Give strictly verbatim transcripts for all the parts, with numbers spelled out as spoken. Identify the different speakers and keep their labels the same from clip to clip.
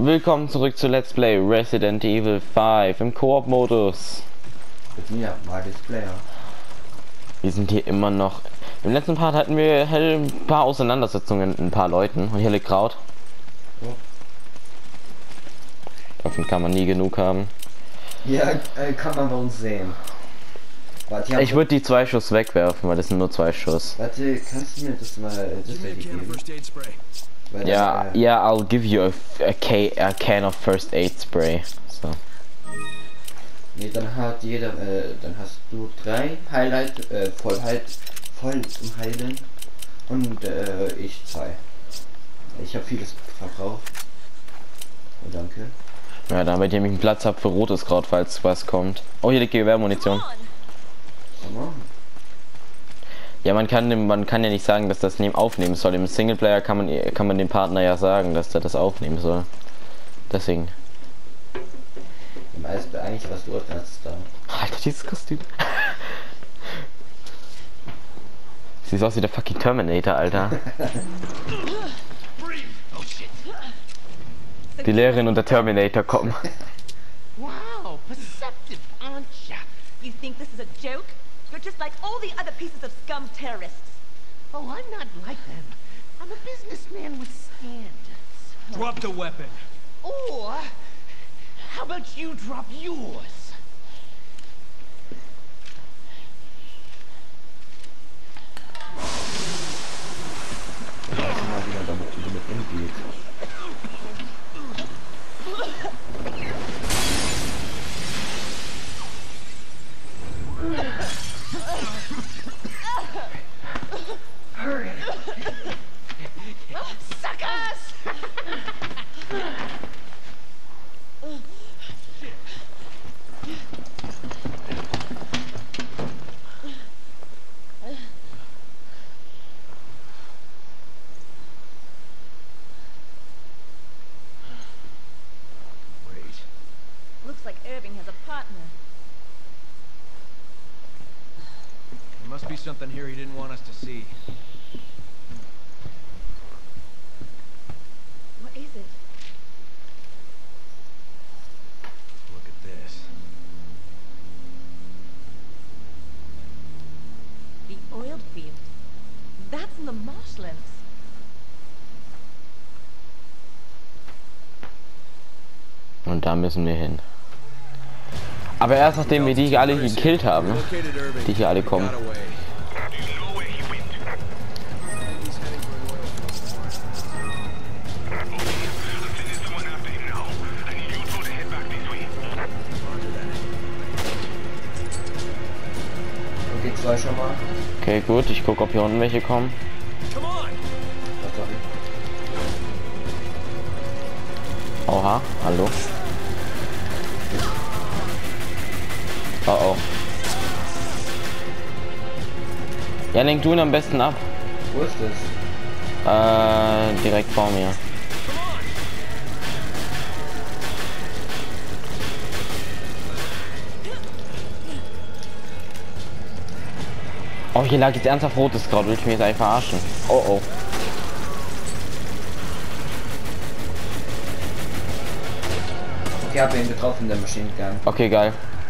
Speaker 1: Willkommen zurück zu Let's Play Resident Evil fünf im Koop-Modus.
Speaker 2: Mit mir, Marcus Player.
Speaker 1: Wir sind hier immer noch. Im letzten Part hatten wir ein paar Auseinandersetzungen mit ein paar Leuten. Und hier liegt Kraut.
Speaker 2: Oh.
Speaker 1: Davon kann man nie genug haben.
Speaker 2: Ja, äh, kann man bei uns sehen. Warte,
Speaker 1: ich würde die zwei Schuss wegwerfen, weil das sind nur zwei Schuss.
Speaker 2: Warte, kannst du mir das mal das geben? Weil
Speaker 1: Ja,
Speaker 2: dann, äh,
Speaker 1: ja, I'll give you a, a, can, a can of First Aid Spray. So.
Speaker 2: Nee, dann hat jeder, äh, dann hast du drei Highlight, äh, voll halt, voll zum Heilen. Und äh, ich zwei. Ich habe vieles verbraucht. Oh, danke.
Speaker 1: Ja, damit ihr einen Platz habt für rotes Kraut, falls was kommt. Oh, hier liegt Gewehrmunition.
Speaker 2: Oh.
Speaker 1: Ja, man kann dem, man kann ja nicht sagen, dass das neben aufnehmen soll. Im Singleplayer kann man kann man dem Partner ja sagen, dass der das aufnehmen soll. Deswegen.
Speaker 2: Im Eis eigentlich was du hast da.
Speaker 1: Alter, dieses Kostüm. Sieht aus wie der fucking Terminator, Alter. Die Lehrerin und der Terminator kommen.
Speaker 3: Wow, perceptive, aren't ya? You think this is a joke? You're just like all the other pieces of scum terrorists.
Speaker 4: Oh, I'm not like them. I'm a businessman with standards.
Speaker 5: Drop the weapon.
Speaker 4: Or, how about you drop yours?
Speaker 2: Ich weiß mal, wie man damit, damit umgeht.
Speaker 4: Hurry. Suckers!
Speaker 3: Looks like Irving has a partner.
Speaker 5: There must be something here he didn't want us to see.
Speaker 3: What is it?
Speaker 5: Look at this.
Speaker 3: The oil field. That's in the marshlands.
Speaker 1: Und da müssen wir hin. Aber erst nachdem wir die alle gekillt haben,
Speaker 5: Located Irving.
Speaker 1: die hier alle kommen.
Speaker 5: Got away.
Speaker 2: Okay, zwei schon mal.
Speaker 1: Okay, gut, ich gucke, ob hier unten welche kommen.
Speaker 5: Come on.
Speaker 2: Was doch nicht.
Speaker 1: Oha, hallo. Oh oh. Ja, lenk du ihn am besten ab.
Speaker 2: Wo ist das?
Speaker 1: Äh, direkt vor mir. Oh, hier lag jetzt ernsthaft rotes Kraut, will ich mir jetzt einfach verarschen. Oh oh.
Speaker 2: Ich habe ihn getroffen, der Machine Gun.
Speaker 1: Okay, geil.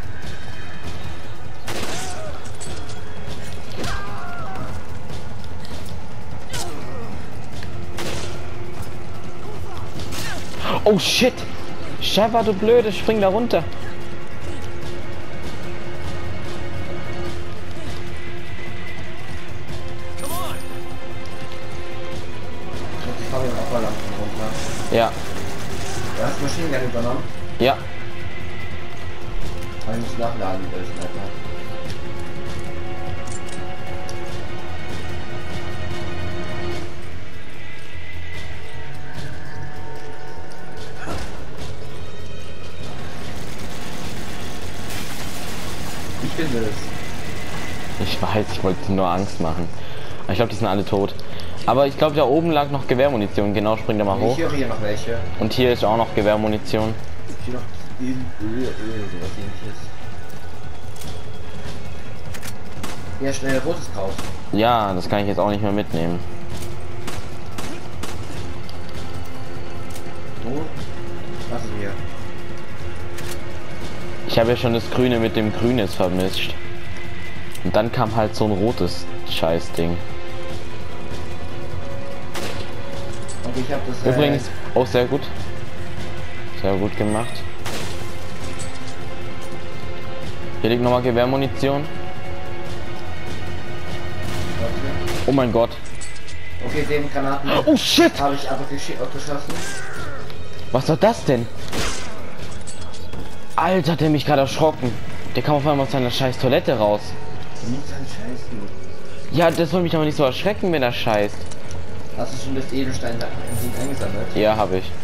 Speaker 1: Oh shit! Schaffer, du Blöde, spring da runter.
Speaker 2: Ich fahre ihn auch mal langsam runter.
Speaker 1: Ja,
Speaker 2: Du hast Machine Gun übernommen.
Speaker 1: ja.
Speaker 2: Aber ich muss nachladen, der Sniper. Ich finde es.
Speaker 1: Ich weiß, ich wollte nur Angst machen. Aber ich glaube, die sind alle tot. Aber ich glaube, da oben lag noch Gewehrmunition. Genau, spring da mal hoch.
Speaker 2: Ich höre hier noch welche.
Speaker 1: Und hier ist auch noch Gewehrmunition.
Speaker 2: Hier noch Öl, Öl, Öl, sowas ähnliches. Ja, schnell rotes Kraut.
Speaker 1: Ja, das kann ich jetzt auch nicht mehr mitnehmen.
Speaker 2: So. Was ist hier?
Speaker 1: Ich habe ja schon das Grüne mit dem Grünes vermischt. Und dann kam halt so ein rotes Scheißding.
Speaker 2: Und ich habe das.
Speaker 1: Übrigens, auch sehr gut. Sehr gut gemacht. Hier liegt nochmal Gewehrmunition.
Speaker 2: Äh,
Speaker 1: Oh mein Gott.
Speaker 2: okay, den Granaten.
Speaker 1: Oh shit!
Speaker 2: Habe ich aber geschossen.
Speaker 1: Was war das denn? Alter, hat der mich gerade erschrocken. Der kam auf einmal aus seiner scheiß Toilette raus.
Speaker 2: Du musst halt scheißen.
Speaker 1: Ja, das soll mich aber nicht so erschrecken, wenn er scheißt.
Speaker 2: Hast du schon das Edelstein da eingesammelt?
Speaker 1: Ja, habe ich.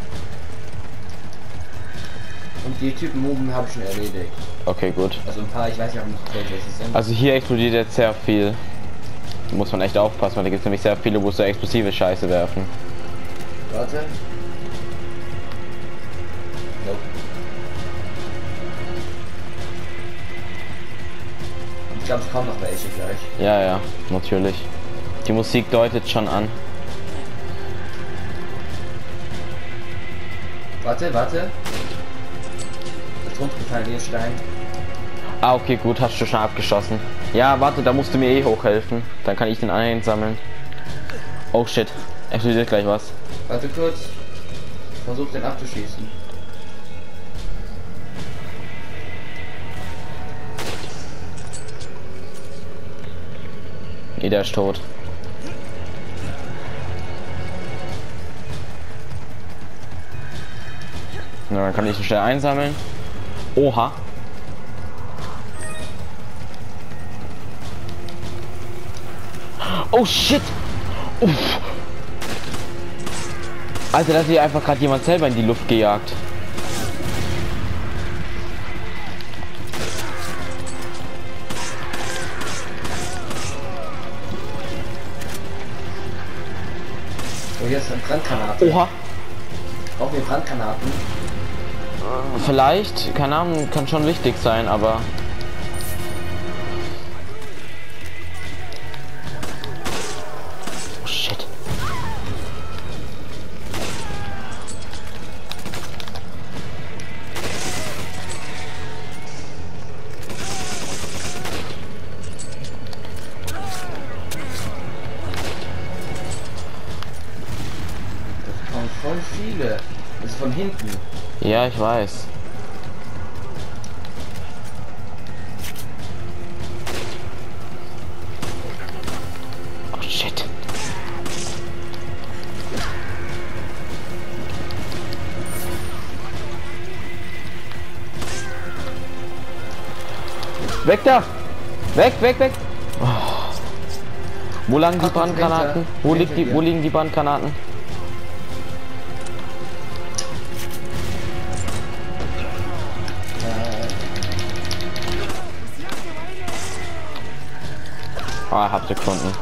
Speaker 2: Und die Typen oben habe ich schon erledigt.
Speaker 1: Okay, gut.
Speaker 2: Also ein paar, ich weiß ja auch nicht, welche es sind.
Speaker 1: Also hier explodiert jetzt sehr viel. Da muss man echt aufpassen, weil da gibt es nämlich sehr viele, wo so explosive Scheiße werfen.
Speaker 2: Warte. Nope. Und ich glaube, es kommen noch welche gleich.
Speaker 1: Ja, ja, natürlich. Die Musik deutet schon an.
Speaker 2: Warte, warte. Das runtergefallen, der Stein.
Speaker 1: Ah, okay, gut, hast du schon abgeschossen. Ja, warte, da musst du mir eh hochhelfen. Dann kann ich den einsammeln. Oh shit, explodiert gleich was.
Speaker 2: Warte kurz. Versuch den abzuschießen.
Speaker 1: Nee, der ist tot. Na, dann kann ich ihn schnell einsammeln. Oha. Oh shit! Uff. Alter, da hat hier einfach gerade jemand selber in die Luft gejagt.
Speaker 2: Oh, hier ist eine Brandgranate.
Speaker 1: Oha.
Speaker 2: Brauchen wir Brandgranaten?
Speaker 1: Vielleicht, keine Ahnung, kann schon wichtig sein, aber... Oh shit.
Speaker 2: Das kommen voll viele. Das ist von hinten.
Speaker 1: Ja, ich weiß. Oh shit. Weg da! Weg, weg, weg! Oh. Wo lagen die
Speaker 2: Ach,
Speaker 1: Brandgranaten?
Speaker 2: hinter-
Speaker 1: Wo, liegt
Speaker 2: hinter
Speaker 1: die,
Speaker 2: dir.
Speaker 1: wo liegen die Brandgranaten? Ah, hab sie gefunden.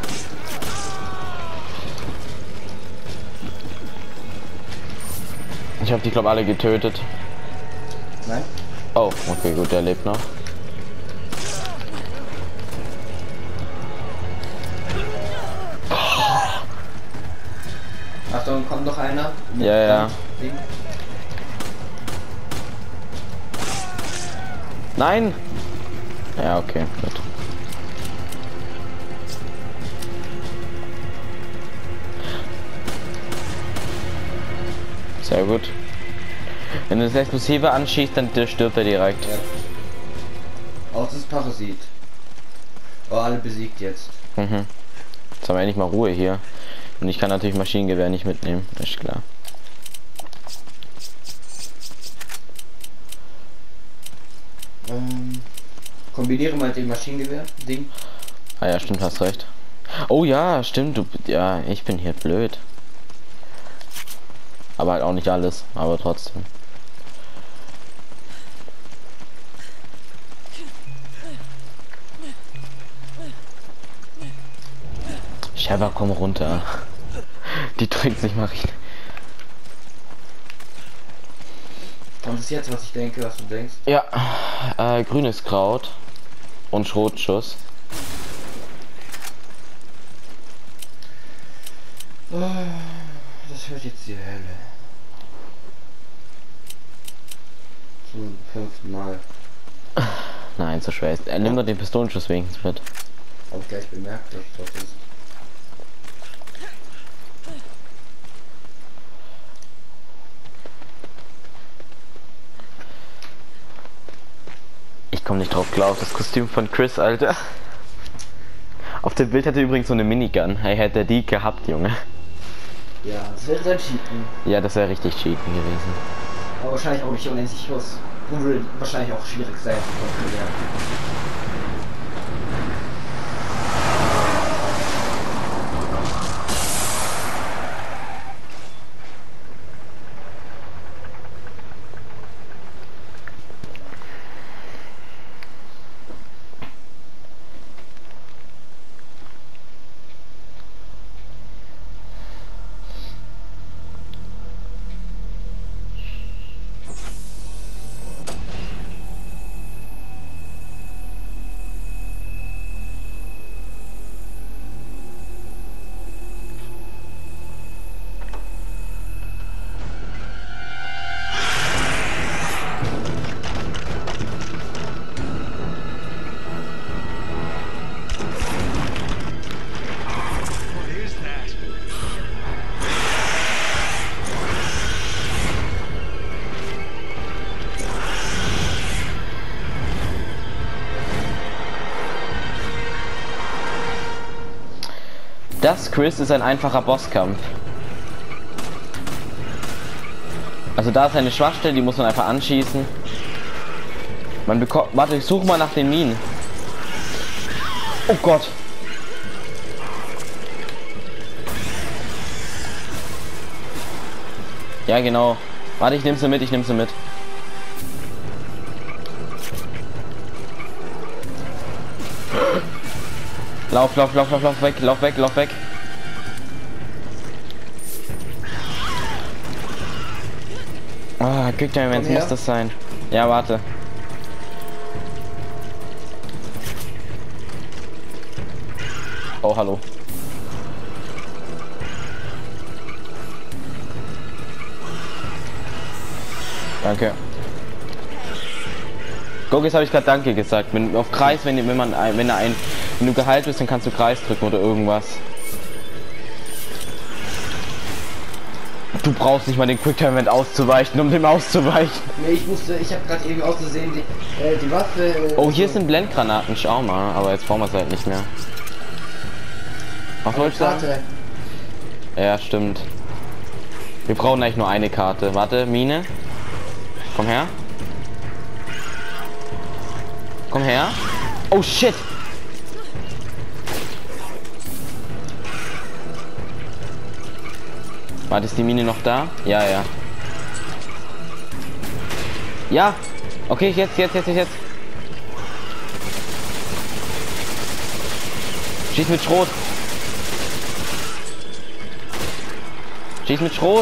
Speaker 1: Ich habe die, glaube alle getötet.
Speaker 2: Nein?
Speaker 1: Oh, okay, gut, der lebt noch.
Speaker 2: Achtung, kommt noch einer.
Speaker 1: Ja, ja.
Speaker 2: Ding.
Speaker 1: Nein! Ja, okay, gut. Sehr gut. Wenn du das Explosive anschießt, dann stirbt er direkt.
Speaker 2: Ja. Außer das Parasit. Oh, alle besiegt jetzt.
Speaker 1: Mhm. Jetzt haben wir endlich mal Ruhe hier. Und ich kann natürlich Maschinengewehr nicht mitnehmen, ist klar.
Speaker 2: Ähm, kombiniere mal den Maschinengewehr-Ding.
Speaker 1: Ah ja, stimmt, hast recht. Oh ja, stimmt, du, ja, ich bin hier blöd. Aber halt auch nicht alles, aber trotzdem. Sheva, komm runter. Die drückt sich mal richtig.
Speaker 2: Und das ist jetzt, was ich denke, was du denkst.
Speaker 1: Ja, äh, grünes Kraut und Schrotschuss.
Speaker 2: Oh, das hört jetzt die Hölle. zum fünften Mal.
Speaker 1: Nein, so schwer ist. Er nimmt doch den Pistolenschuss wenigstens mit.
Speaker 2: Hab ich gleich bemerkt, dass das ist.
Speaker 1: Ich komme nicht drauf klar auf das Kostüm von Chris, Alter. Auf dem Bild hat er übrigens so eine Minigun. Hey, hätte er die gehabt, Junge.
Speaker 2: Ja, das wäre dann cheaten.
Speaker 1: Ja, das wäre richtig cheaten gewesen.
Speaker 2: Aber wahrscheinlich auch nicht unendlich groß. Und würde wahrscheinlich auch schwierig sein zu kontrollieren.
Speaker 5: What is that?
Speaker 1: Das, Chris, ist ein einfacher Bosskampf. Also da ist eine Schwachstelle, die muss man einfach anschießen. Man bekommt... Warte, ich suche mal nach den Minen. Oh Gott. Ja, genau. Warte, ich nehme sie mit, ich nehme sie mit. Lauf, lauf, lauf, lauf, lauf weg, lauf weg, lauf weg. Ah, Quick Time Events muss das sein. Ja, warte. Oh, hallo. Danke. Gogis habe ich gerade Danke gesagt. Wenn auf Kreis, wenn, wenn man ein, wenn er ein, wenn du geheilt bist, dann kannst du Kreis drücken oder irgendwas. Du brauchst nicht mal den Quicktime Event auszuweichen, um dem auszuweichen.
Speaker 2: Nee, ich musste, ich habe gerade eben auszusehen, die, äh, die Waffe. Äh,
Speaker 1: oh, hier sind Blendgranaten, schau mal, aber jetzt brauchen wir es halt nicht mehr. Was soll ich sagen? Ja, stimmt. Wir brauchen eigentlich nur eine Karte. Warte, Mine. Komm her. Komm her. Oh shit. Warte, ist die Mine noch da? Ja, ja. Ja. Okay, jetzt, jetzt, jetzt, jetzt. Schieß mit Schrot. Schieß mit Schrot.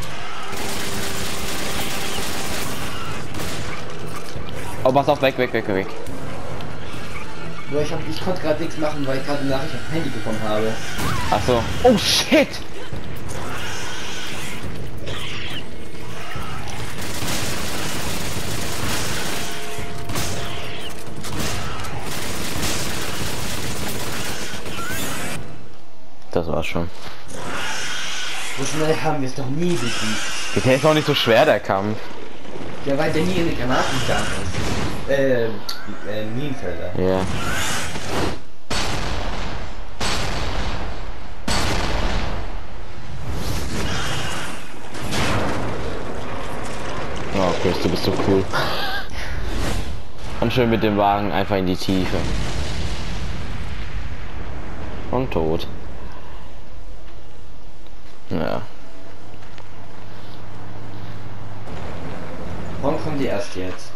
Speaker 1: Oh, pass auf, weg, weg, weg, weg.
Speaker 2: Boah, ich, hab, ich konnte gerade nichts machen, weil ich gerade eine Nachricht auf dem Handy bekommen habe.
Speaker 1: Ach so. Oh shit! Das war's schon.
Speaker 2: So schnell haben wir es doch nie besiegt.
Speaker 1: Der ist auch nicht so schwer, der Kampf.
Speaker 2: Ja, weil der nie in die Granaten gegangen ist. Äh, äh, Minenfelder.
Speaker 1: Ja. Oh, Chris, du bist so cool. Und schön mit dem Wagen einfach in die Tiefe. Und tot. Ja.
Speaker 2: Warum kommen die erst jetzt?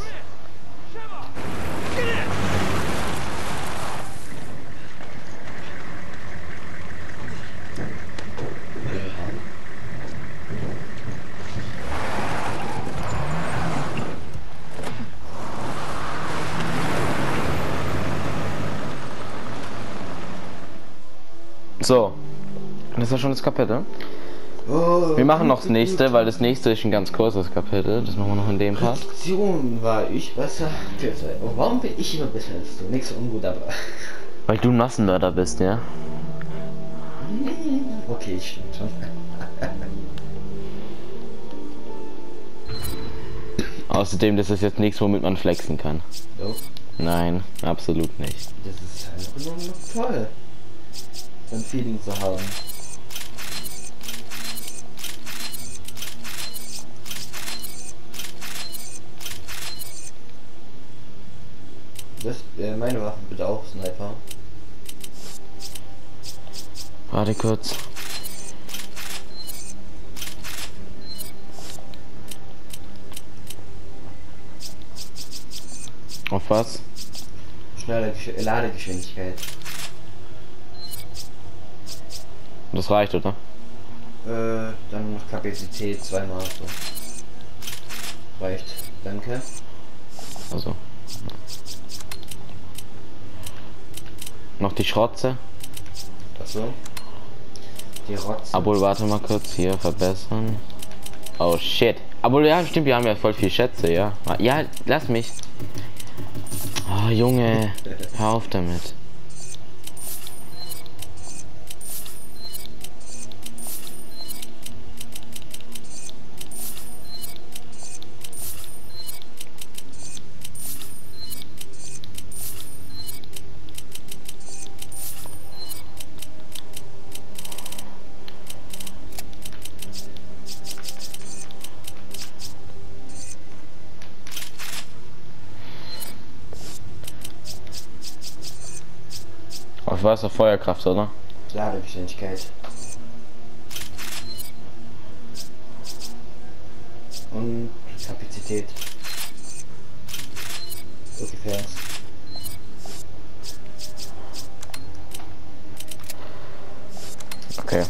Speaker 1: So. Das war schon das Kapitel.
Speaker 2: Oh,
Speaker 1: Wir machen noch das
Speaker 2: gut,
Speaker 1: nächste,
Speaker 2: gut.
Speaker 1: weil das nächste ist ein ganz kurzes Kapitel. Das machen wir noch in dem Part.
Speaker 2: Produktion war ich besser. Oh, warum bin ich immer besser als du? Nichts so ungut, aber.
Speaker 1: Weil du ein Massenmörder bist, ja?
Speaker 2: Okay, stimmt schon.
Speaker 1: Außerdem, das ist jetzt nichts, womit man flexen kann.
Speaker 2: Doch.
Speaker 1: Nein, absolut nicht.
Speaker 2: Das ist einfach nur noch toll, so ein Feeling zu haben. Das, äh, meine Waffe bitte auch, Sniper.
Speaker 1: Warte kurz. Auf was?
Speaker 2: Schnelle Gesch Ladegeschwindigkeit.
Speaker 1: Das reicht, oder?
Speaker 2: Äh, dann noch Kapazität zweimal so. Reicht. Danke.
Speaker 1: Also. Noch die Schrotze.
Speaker 2: Achso. Die Rotze.
Speaker 1: Obwohl, warte mal kurz, hier verbessern. Oh shit. Obwohl, ja, stimmt, wir haben ja voll viel Schätze, ja. Ja, lass mich. Oh Junge, hör auf damit. Auf was? Auf Feuerkraft, oder?
Speaker 2: Ladegeschwindigkeit. Und Kapazität. So gefährlich.
Speaker 1: Okay.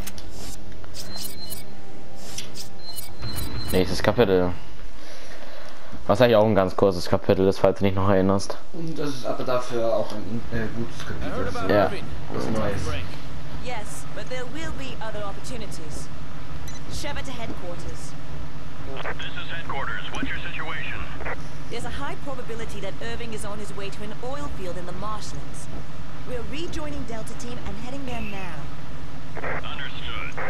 Speaker 1: Nächstes Kapitel. Was eigentlich auch ein ganz kurzes Kapitel ist, falls du dich noch erinnerst.
Speaker 2: Und das ist aber dafür auch ein äh, gutes Kapitel.
Speaker 1: Ja.
Speaker 2: Was Neues.
Speaker 3: Yes, but there will be other opportunities. Shove it to headquarters.
Speaker 6: This is headquarters. What's your situation?
Speaker 3: There's a high probability that Irving is on his way to an oil field in the marshlands. We're rejoining Delta Team and heading there now.
Speaker 6: Understood.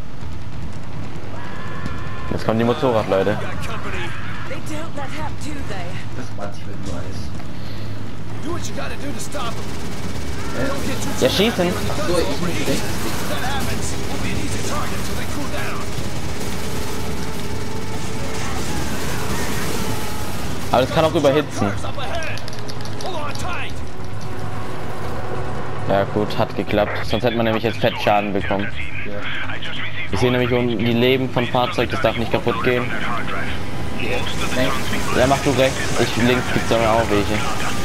Speaker 1: Jetzt kommen die Motorradleute.
Speaker 3: They don't let up, do they?
Speaker 2: Das manchmal Neues.
Speaker 5: Do what you gotta do to stop them. Don't get too
Speaker 1: Ja, schießen.
Speaker 2: So, ich muss rechts.
Speaker 5: If that happens, we'll be an easy target till they cool down.
Speaker 1: Aber das kann auch überhitzen.
Speaker 5: Cars up ahead. Hold on tight.
Speaker 1: Ja gut, hat geklappt. Sonst hätte man nämlich jetzt Fettschaden bekommen. Ich sehe nämlich unten die Leben von Fahrzeug, das darf nicht kaputt gehen. Ja, mach du rechts. Ich links, gibt's da auch welche.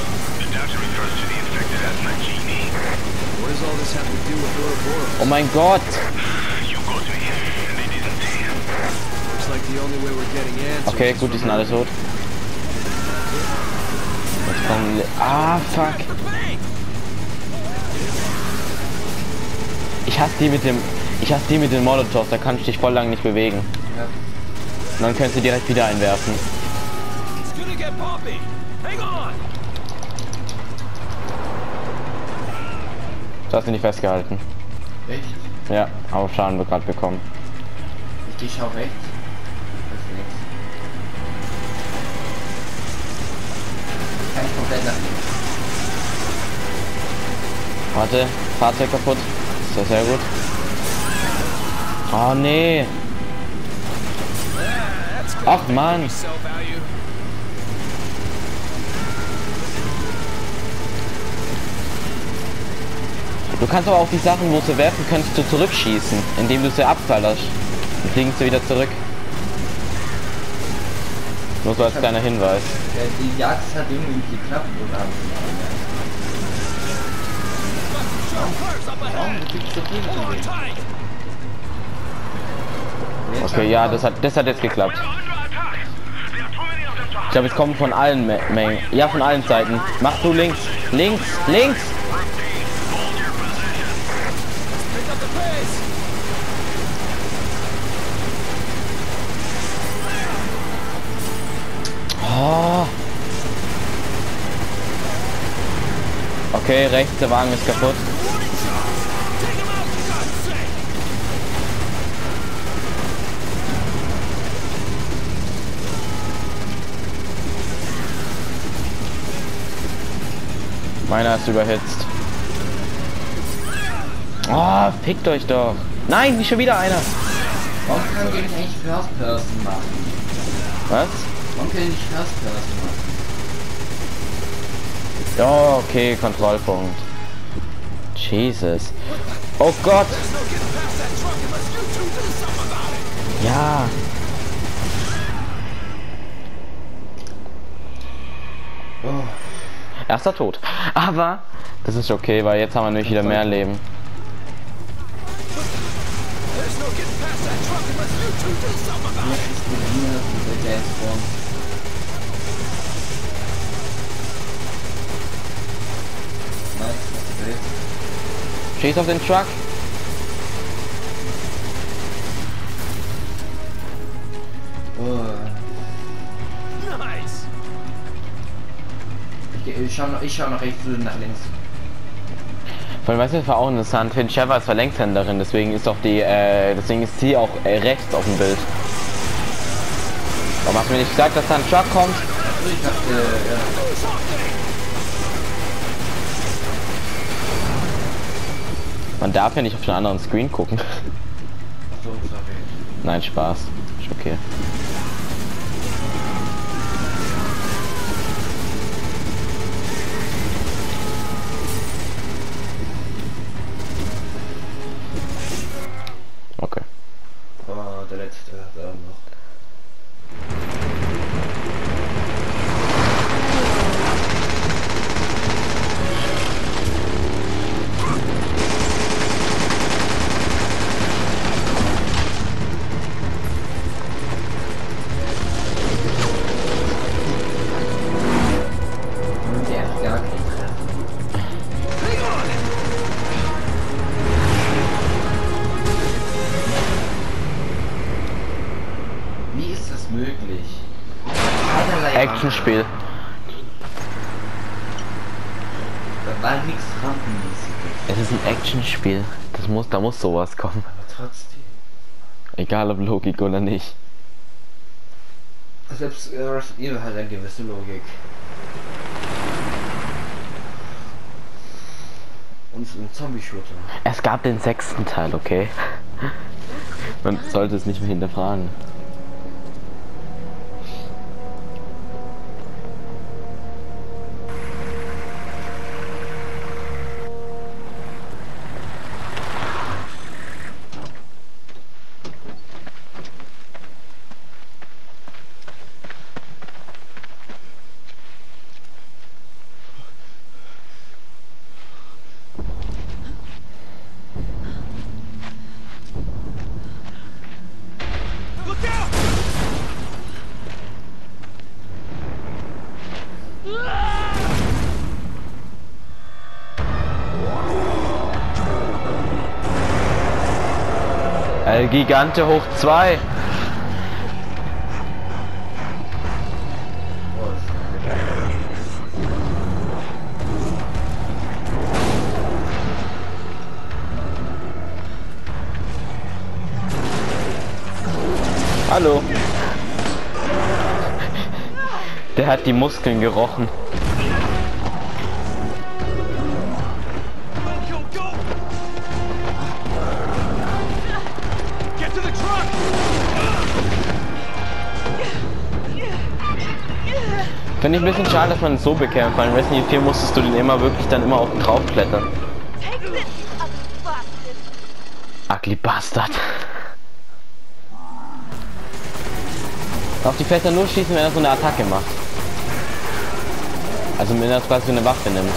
Speaker 1: Oh mein Gott! Okay, gut, die sind alle tot. Jetzt kommen... Ah, fuck! Ich hasse die mit dem... Ich hasse die mit den Molotovs, da kannst du dich voll lang nicht bewegen.
Speaker 2: Ja.
Speaker 1: Und dann könntest du direkt wieder einwerfen. Du hast ihn nicht festgehalten.
Speaker 2: Echt?
Speaker 1: Ja, aber Schaden wird gerade bekommen.
Speaker 2: Ich geh schau rechts. Das ist nichts. Kann ich komplett nach links.
Speaker 1: Warte, Fahrzeug kaputt. Ist ja sehr gut. Oh nee. Ach Mann. Du kannst aber auch die Sachen, wo sie werfen, kannst du zurückschießen, indem du sie abfallerst. Dann fliegen sie wieder zurück. Nur so als kleiner Hinweis.
Speaker 2: Ja, die Jagd hat irgendwie geklappt, oder? Warum gibt's so viel von denen?
Speaker 1: Okay, ja, das hat, das hat jetzt geklappt. Ich glaube, es kommen von allen Me Mengen. Ja, von allen Seiten. Mach du links. Links. Links. Okay, rechts der Wagen ist kaputt. Meiner ist überhitzt. Oh, fickt euch doch. Nein, nicht schon wieder einer.
Speaker 2: Warum kann ich eigentlich First Person machen?
Speaker 1: Was?
Speaker 2: Warum kann ich nicht First Person machen?
Speaker 1: Ja, okay, Kontrollpunkt. Jesus. Oh Gott. Ja.
Speaker 2: Oh.
Speaker 1: Erster Tod. Aber das ist okay, weil jetzt haben wir nämlich wieder mehr Leben. Schieß auf den Truck.
Speaker 2: Oh.
Speaker 5: Nice.
Speaker 2: Ich, ich schau noch, ich schau noch rechts und nach links.
Speaker 1: Weil weißt du, das war auch interessant. Finn Sheva ist Verlängshänderin, deswegen ist auch die, äh, deswegen ist sie auch äh, rechts auf dem Bild. Warum hast du mir nicht gesagt, dass da ein Truck kommt?
Speaker 2: Ich dachte, ja.
Speaker 1: Man darf ja nicht auf einen anderen Screen gucken.
Speaker 2: So, sorry.
Speaker 1: Nein, Spaß. Ist okay. Okay.
Speaker 2: Oh, der letzte da noch.
Speaker 1: Actionspiel.
Speaker 2: Da war nichts rampenmäßig.
Speaker 1: Es ist ein Actionspiel. Das muss, da muss sowas kommen.
Speaker 2: Aber trotzdem.
Speaker 1: Egal ob Logik oder nicht.
Speaker 2: Selbst äh, Resident Evil hat eine gewisse Logik. Und es ist ein Zombie-Shooter.
Speaker 1: Es gab den sechsten Teil, okay? Man sollte es nicht mehr hinterfragen. El Gigante hoch zwei. Hallo. Der hat die Muskeln gerochen. Finde ich ein bisschen schade, dass man es so bekämpft, weil in Resident Evil vier musstest du den immer wirklich dann immer auf den drauf klettern. Ugly Bastard. Auf die Fässer nur schießen, wenn er so eine Attacke macht. Also wenn er quasi eine Waffe nimmt.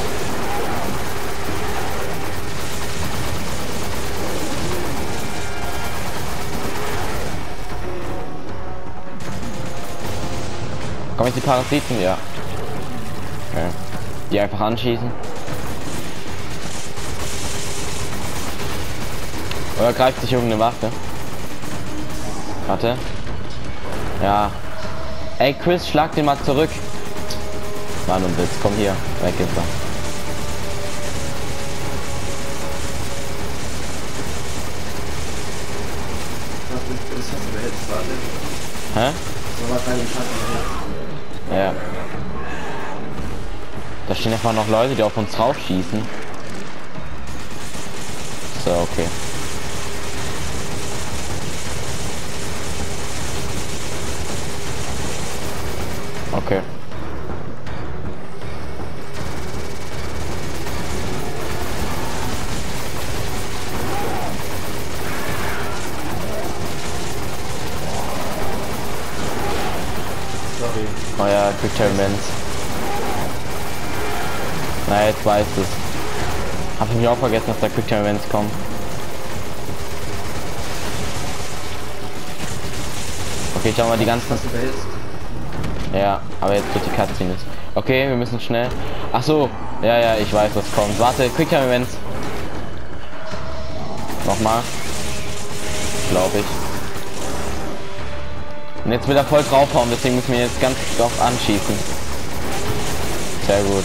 Speaker 1: Kommen jetzt die Parasiten? Ja. Okay. Die einfach anschießen. Oder greift sich irgendeine Waffe? Warte. Ja. Ey Chris, schlag den mal zurück. Mann und Witz, komm hier. Weg ist er.
Speaker 2: unterhältst, warte.
Speaker 1: Hä?
Speaker 2: So was bei den Schatten unterhältst.
Speaker 1: Ja. Da stehen einfach noch Leute, die auf uns drauf schießen. So, okay. Okay.
Speaker 2: Sorry.
Speaker 1: Oh ja, Quick Time Events. Na, jetzt weiß es. Hab ich mich auch vergessen, dass da Quick Time Events kommen. Okay, schauen wir die ganzen.
Speaker 2: Was du behältst.
Speaker 1: Ja, aber jetzt wird die Cutscene ist. Okay, wir müssen schnell. Ach so, ja, ja, ich weiß, was kommt. Warte, Quick Time Events. Nochmal. Glaube ich. Und jetzt will er voll draufhauen, deswegen müssen wir jetzt ganz drauf anschießen. Sehr gut.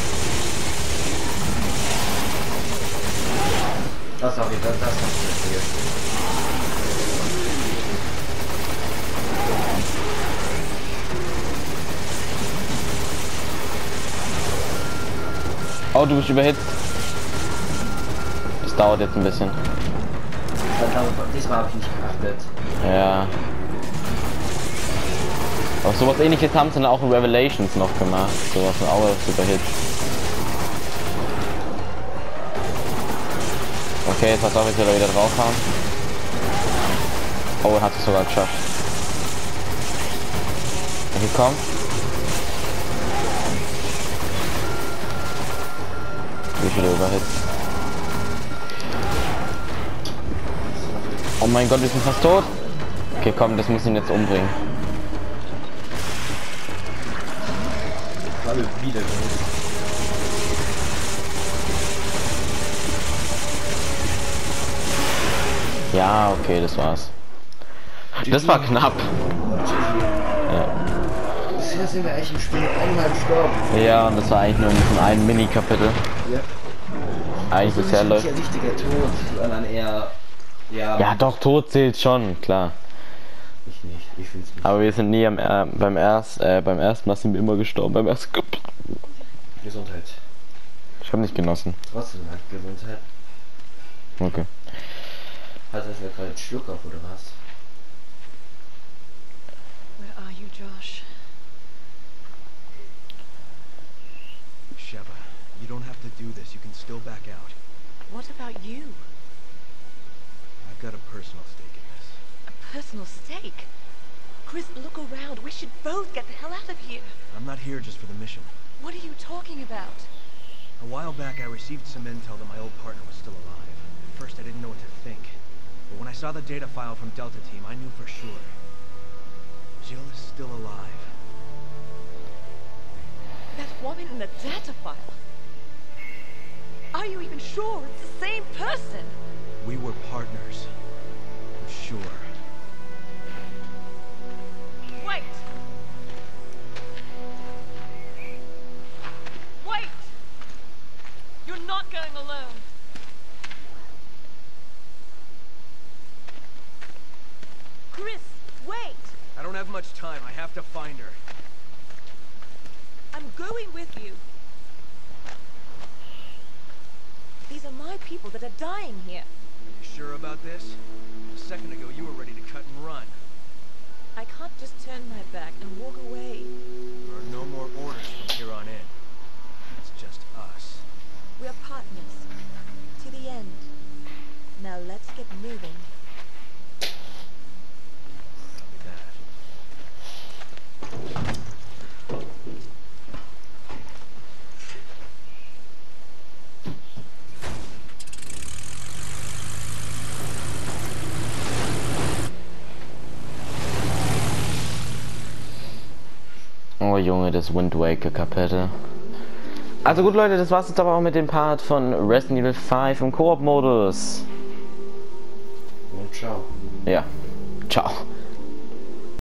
Speaker 2: Das sorry, das, das hast du jetzt.
Speaker 1: Oh, du bist überhitzt. Das dauert jetzt ein bisschen.
Speaker 2: Diesmal habe ich nicht geachtet.
Speaker 1: Ja. Aber sowas ähnliches haben sie dann auch in Revelations noch gemacht. Sowas in auch überhitzt. Okay, jetzt pass auf, jetzt will er wieder drauf haben. Oh, er hat es sogar geschafft. Okay, komm. Wie viel überhitzt. Oh mein Gott, wir sind fast tot. Okay, komm, das muss ihn jetzt umbringen.
Speaker 2: Alle wieder.
Speaker 1: Ja, okay, das war's. Das war knapp. Ja.
Speaker 2: Bisher sind wir echt im Spiel einmal gestorben.
Speaker 1: Ja, und das war eigentlich nur in einem Mini-Kapitel.
Speaker 2: Ja.
Speaker 1: Eigentlich
Speaker 2: Das
Speaker 1: bisher
Speaker 2: ist
Speaker 1: läuft.
Speaker 2: nicht ein richtiger Tod, sondern eher. Ja,
Speaker 1: Ja, doch, Tod zählt schon, klar.
Speaker 2: ich nicht. Ich find's nicht.
Speaker 1: Aber wir sind nie am, äh, beim erst, äh, beim ersten Mal sind wir immer gestorben. Beim ersten.
Speaker 2: Gesundheit.
Speaker 1: Ich habe nicht genossen.
Speaker 2: Trotzdem halt Gesundheit.
Speaker 1: Okay.
Speaker 2: Hat das mir gerade einen Schluck auf oder was?
Speaker 3: Where are you, Josh?
Speaker 5: Sheva, you don't have to do this. You can still back out.
Speaker 3: What about you?
Speaker 5: I've got a personal stake in this.
Speaker 3: A personal stake? Chris, look around. We should both get the hell out of here.
Speaker 5: I'm not here just for the mission.
Speaker 3: What are you talking about?
Speaker 5: A while back, I received some intel that my old partner was still alive. At first, I didn't know what to think. But when I saw the data file from Delta Team, I knew for sure. Jill is still alive.
Speaker 3: That woman in the data file. Are you even sure it's the same person?
Speaker 5: We were partners. I'm sure.
Speaker 3: Wait! Wait! You're not going alone. Chris, wait!
Speaker 5: I don't have much time. I have to find her.
Speaker 3: I'm going with you. These are my people that are dying here.
Speaker 5: You sure about this? A second ago, you were ready to cut and run.
Speaker 3: I can't just turn my back and walk away.
Speaker 5: There are no more orders from here on in. It's just us.
Speaker 3: We're partners. To the end. Now let's get moving.
Speaker 5: Look at that.
Speaker 1: Oh Junge, das Wind Waker Kapitel. Also gut Leute, das war's jetzt aber auch mit dem Part von Resident Evil fünf im Koop-Modus.
Speaker 2: Und ciao.
Speaker 1: Ja, ciao.